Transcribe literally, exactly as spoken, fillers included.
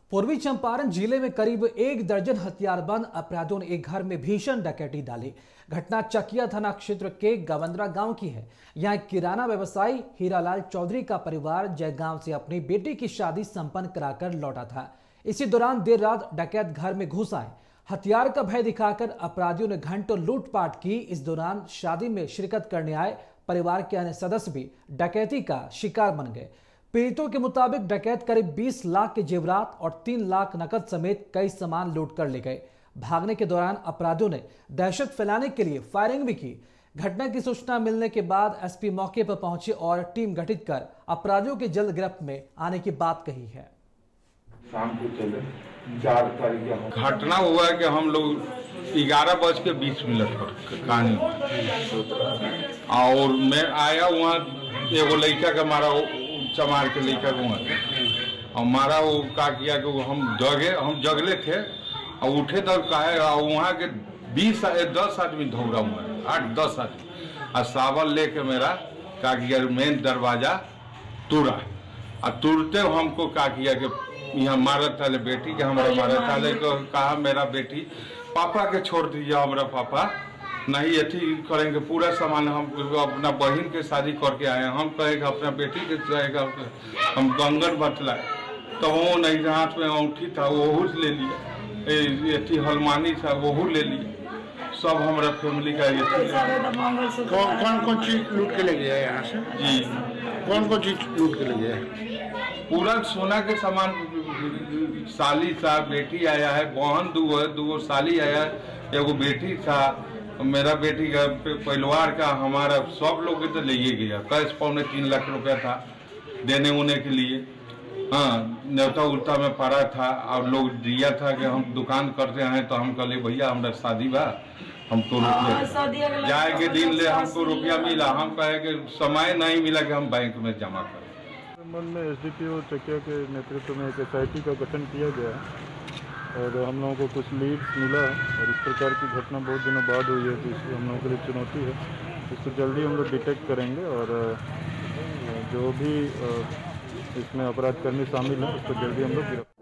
पूर्वी चंपारण जिले में करीब एक दर्जन हथियारबंद अपराधियों ने एक घर में भीषण डकैती डाली। घटना चकिया थाना क्षेत्र के गवंद्रा गांव की है। यहां एक किराना व्यवसायी हीरालाल चौधरी का परिवार जयगांव से अपनी बेटी की शादी संपन्न कराकर लौटा था। इसी दौरान देर रात डकैत घर में घुस आए। हथियार का भय दिखाकर अपराधियों ने घंटों लूटपाट की। इस दौरान शादी में शिरकत करने आए परिवार के अन्य सदस्य भी डकैती का शिकार बन गए। पीड़ितों के मुताबिक डकैत करीब बीस लाख के जेवरात और तीन लाख नकद समेत कई सामान लूट कर ले गए। भागने के दौरान अपराधियों ने दहशत फैलाने के लिए फायरिंग भी की। घटना की सूचना मिलने के बाद एसपी मौके पर पहुंचे और टीम गठित कर अपराधियों के जल्द गिरफ्त में आने की बात कही है। शाम को चले चार तारीख घटना हुआ है कि हम लोग ग्यारह बज के बीस मिनट पर कहानी और मैं आया वहाँ एगो लड़का का मारा चमार के लड़का को और मारा वो का किया कि वो हम जगे हम जगले थे और उठे तो कहे और वहाँ के बीस दस आदमी दौड़ा हुआ है, आठ दस आदमी और सावल लेके मेरा का किया मेन दरवाजा तुरा और तुरते हमको का किया कि यहाँ मारा था बेटी के हमारा मारा था तो कहा मेरा बेटी पापा के छोड़ दीजिए, हमारा पापा नहीं अथी करेंगे, पूरा सामान हम अपना बहन के शादी करके आए हैं, हम कहेगा अपना बेटी के चाहेगा हम गंगन बतलाए तो वो नहीं, हाथ में अंगूठी था वो ले लिया, अथी हलमानी था वो ले लिया, सब हमारा फैमिली का ये कौन कौन कौन चीज लूट के ले गया है यहाँ से? जी कौन कौन चीज लूट के ले गया है? पूरा सोना के सामान, साली था, बेटी आया है, बहन दो है, दो साली आया है, एगो बेटी था, मेरा बेटी का परिवार का हमारा सब लोग तो ले गया। कैश पौने तीन लाख रुपया था देने उन्ने के लिए। हाँ न्योता उल्टा में पड़ा था और लोग दिया था कि हम दुकान करते हैं तो हम कहले भैया हमारा शादी बा हमको रुपया जाए के दिन ले हमको रुपया मिला, हम कहे कि समय नहीं मिला कि हम बैंक में जमा करें। संबंध में एसडीपीओ चकिया के नेतृत्व में एक एसआईटी का गठन किया गया और हम लोगों को कुछ लीड्स मिला और इस प्रकार की घटना बहुत दिनों बाद हुई है तो इसलिए हम लोगों के लिए चुनौती है। इसको जल्दी हम लोग डिटेक्ट करेंगे और जो भी इसमें अपराध कर्मी शामिल हैं उसको जल्दी हम लोग गिरफ्तार